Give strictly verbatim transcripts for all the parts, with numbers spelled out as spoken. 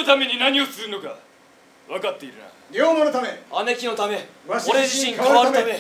ために何をするのか分かっているな。 龍馬のため、 姉貴のため、 わし俺自身変わるため。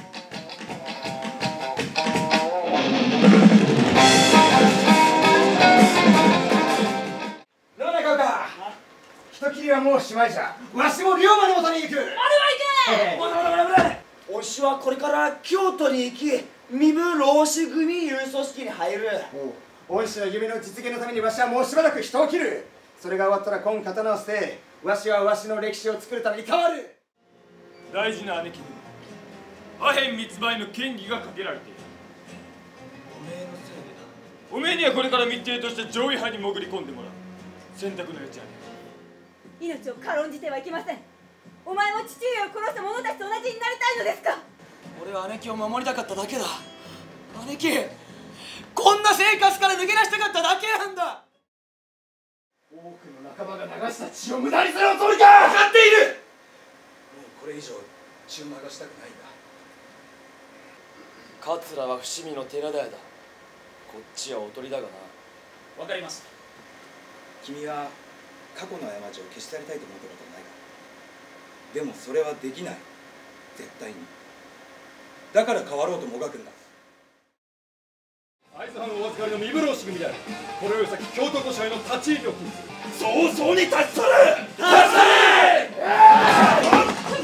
どうだかうか。人斬りはもうおしまいじゃ。わしも龍馬のもとに行く。 あれは行け。 まだまだまだまだ。おしはこれから京都に行き、身分老子組いう組織に入る。 お恩師の夢の実現のためにわしはもうしばらく人を切る。それが終わったら今刀を捨て、わしはわしの歴史を作るために変わる。 大事な姉貴にアヘン密売の嫌疑がかけられている。 おめえのせいでな。 おめえにはこれから密偵として上位派に潜り込んでもらう。選択の余地ある。 命を軽んじてはいけません。お前も父上を殺した者たちと同じになりたいのですか。 俺は姉貴を守りたかっただけだ。姉貴、こんな生活から抜け出したかっただけなんだ。 多くの仲間が流した血を無駄にするおつもりか。 分かっている。 もうこれ以上血を流したくないんだ。 桂は伏見の寺田屋だ。こっちはおとりだがな。 わかりました。君は過去の過ちを消し去りたいと思ったことはないか。でもそれはできない。絶対に。だから変わろうともがくんだ。 会津藩お預かりの身分老子組である。これより先京都御支配の立ち入りを禁ずる。 早々に立ち去れ。立ち去れ。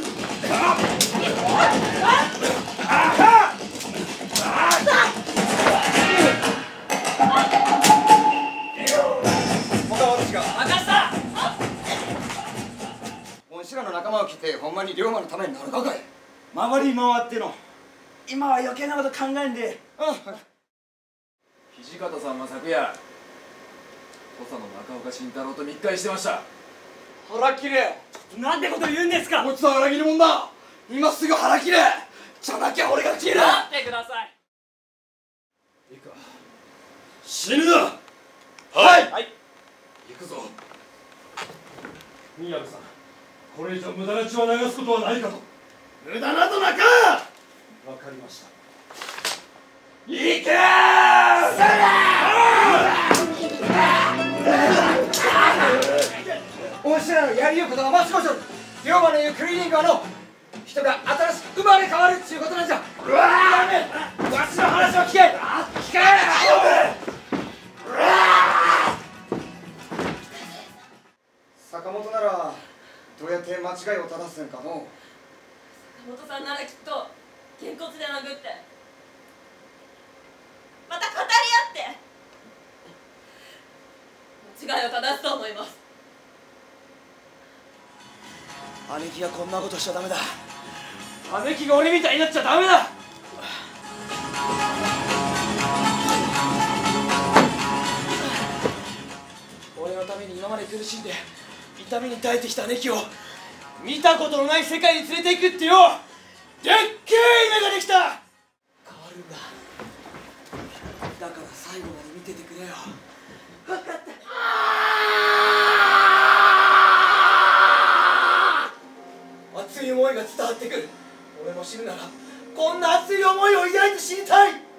おしらの仲間を切ってほんまに龍馬のためになるかかい。 回り回っての今は余計なこと考えんで。 土方さんは昨夜土佐の中岡慎太郎と密会してました。 腹切れ。なんてこと言うんですか。 こいつは裏切り者だ。今すぐ腹切れ。じゃなきゃ俺が消える。 待ってください。 いいか、死ぬな。 はい、 はい、 行くぞ。宮部さん、これ以上無駄な血を流すことはないかと。 無駄などなか。 わかりました。 行けー。おしらのやりゆくことが待ち越しとる。龍馬の言うクリーニングはの人が新しく生まれ変わるっていうことなんじゃ。うわー、わしの話を聞け。聞け。坂本ならどうやって間違いを正すんかの。 坂本さんならきっとげんこつで殴ってまた語り合って間違いを正すと思います。 姉貴がこんなことしちゃダメだ。姉貴が俺みたいになっちゃダメだ。俺のために今まで苦しんで痛みに耐えてきた姉貴を見たことのない世界に連れて行くってよ、でっけえ夢ができた。変わるんだ。だから最後まで見ててくれよ。分かった。熱い思いが伝わってくる。俺も死ぬならこんな熱い思いを抱いて死にたい。